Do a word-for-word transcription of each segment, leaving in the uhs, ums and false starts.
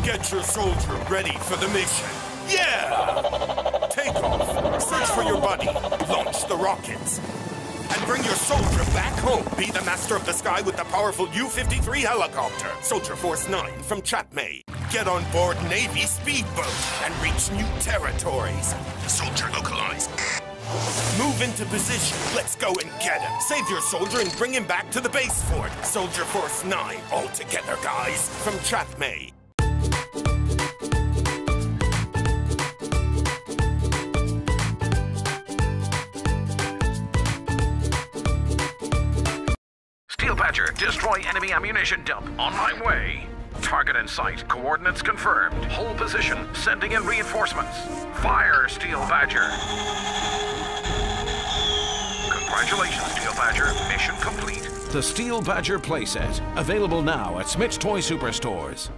Get your soldier ready for the mission. Yeah! Take off. Search for your buddy. Launch the rockets. And bring your soldier back home. Be the master of the sky with the powerful U fifty-three helicopter. Soldier Force nine from Chatmay. Get on board Navy speedboat and reach new territories. Soldier localized. Move into position. Let's go and get him. Save your soldier and bring him back to the base fort. Soldier Force nine. All together, guys. From Chatmay. Steel Badger, destroy enemy ammunition dump. On my way. Target in sight. Coordinates confirmed. Hold position. Sending in reinforcements. Fire, Steel Badger. Congratulations, Steel Badger. Mission complete. The Steel Badger playset. Available now at Smith's Toy Superstores.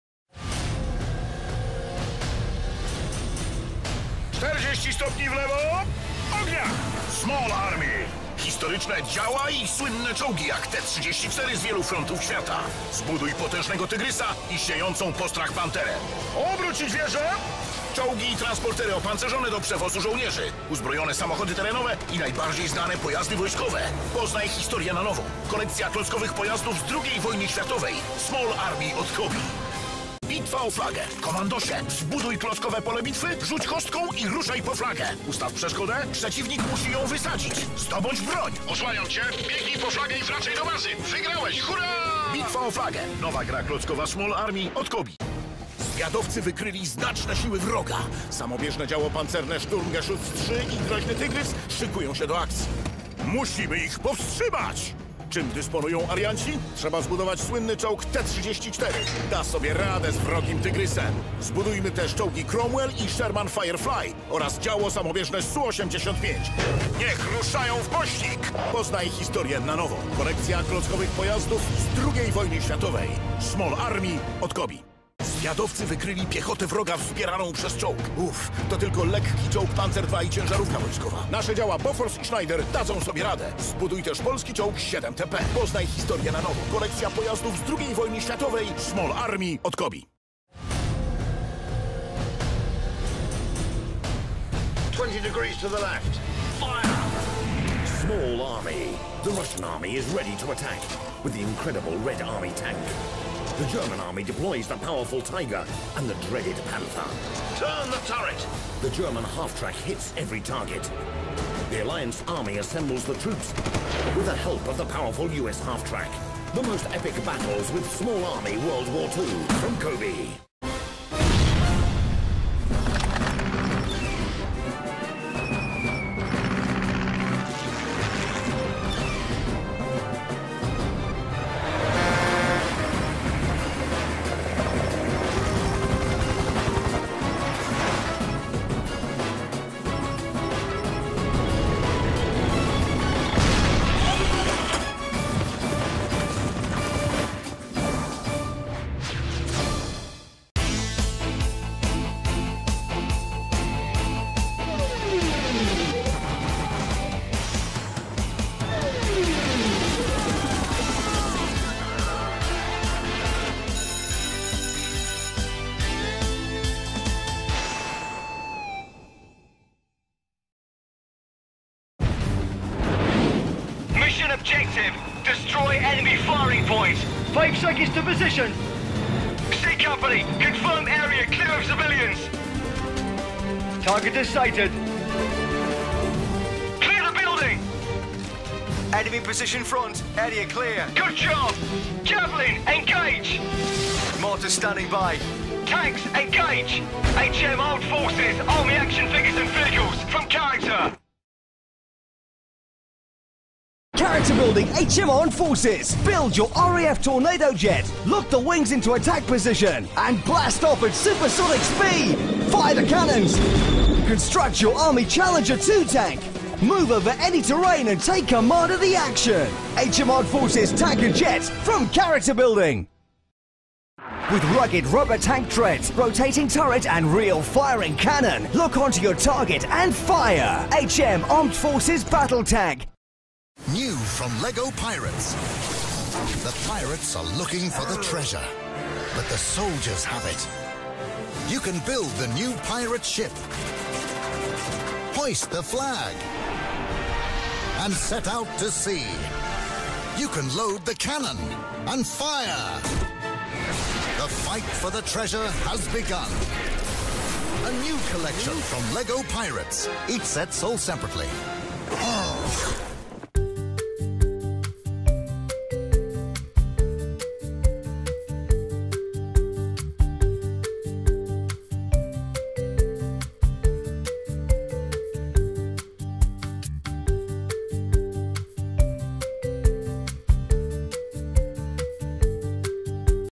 czterdzieści stopni w lewo. Ognia! Small Army. Historyczne działa i słynne czołgi jak T trzydzieści cztery z wielu frontów świata. Zbuduj potężnego tygrysa i siejącą postrach panterę. Obrócić wieżę! Czołgi i transportery opancerzone do przewozu żołnierzy. Uzbrojone samochody terenowe i najbardziej znane pojazdy wojskowe. Poznaj historię na nowo. Kolekcja klockowych pojazdów z drugiej wojny światowej. Small Army od Kobi. Bitwa o flagę. Komandosie, zbuduj klockowe pole bitwy, rzuć kostką i ruszaj po flagę. Ustaw przeszkodę, przeciwnik musi ją wysadzić. Zdobądź broń. Osłaniam cię, biegnij po flagę i wracaj do bazy. Wygrałeś, hurra! Bitwa o flagę. Nowa gra klockowa Small Army od Kobi. Zwiadowcy wykryli znaczne siły wroga. Samobieżne działo pancerne Sturmgeschütz trzy i groźny tygrys szykują się do akcji. Musimy ich powstrzymać! Czym dysponują alianci? Trzeba zbudować słynny czołg T trzydzieści cztery. Da sobie radę z wrogim tygrysem. Zbudujmy też czołgi Cromwell i Sherman Firefly oraz działo samobieżne S U osiemdziesiąt pięć. Niech ruszają w pościg! Poznaj historię na nowo. Kolekcja klockowych pojazdów z drugiej wojny światowej. Small Army od Kobi. Zwiadowcy wykryli piechotę wroga wspieraną przez czołg. Uff, to tylko lekki czołg Panzer dwa i ciężarówka wojskowa. Nasze działa Bofors i Schneider dadzą sobie radę. Zbuduj też polski czołg siedem T P. Poznaj historię na nowo. Kolekcja pojazdów z drugiej wojny światowej. Small Army od Kobi. twenty degrees to the left. Fire! Small Army. The Russian army is ready to attack with the incredible Red Army tank. The German army deploys the powerful Tiger and the dreaded Panther. Turn the turret! The German half-track hits every target. The Alliance army assembles the troops with the help of the powerful U S half-track. The most epic battles with Small Army World War Two from Kobe. Objective, destroy enemy firing point. Five seconds to position. C Company, confirm area clear of civilians. Target is sighted. Clear the building. Enemy position front, area clear. Good job. Javelin, engage. Mortar standing by. Tanks, engage. H M Armed Forces, Army action figures and vehicles from Character. Character building H M Armed Forces. Build your R A F Tornado jet. Lock the wings into attack position and blast off at supersonic speed. Fire the cannons. Construct your Army Challenger two tank. Move over any terrain and take command of the action. H M Armed Forces tank and jets from Character building. With rugged rubber tank treads, rotating turret and real firing cannon. Lock onto your target and fire. H M Armed Forces battle tank. New from Lego Pirates. The pirates are looking for the treasure. but the soldiers have it. You can build the new pirate ship, hoist the flag, and set out to sea. You can load the cannon and fire. The fight for the treasure has begun. A new collection from LEGO Pirates. Each set sold separately.